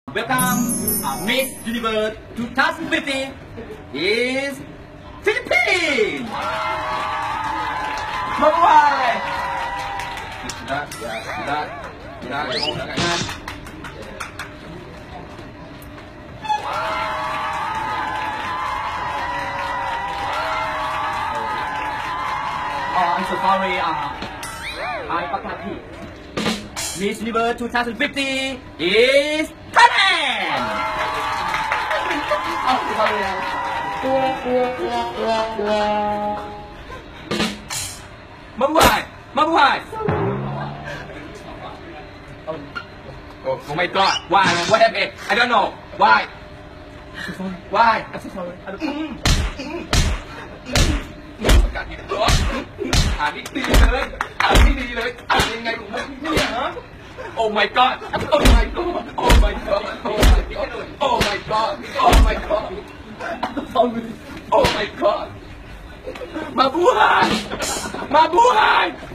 Welcome, Miss Universe 2015 is Philippines. Mabuhay! Sudah. Oh, I'm so sorry. I forgot it. Miss Universe 2050 is Thailand. Oh, sorry. Mabuhay. Oh my God! Why? What happened? I don't know. Why? Why? I'm so sorry. I don't. อ่านนี่ดีเลยอ่านยังไงของมึงเนี่ยฮะ Oh my God Oh my God Oh my God Oh my God Oh my God Oh my God มาบูฮาย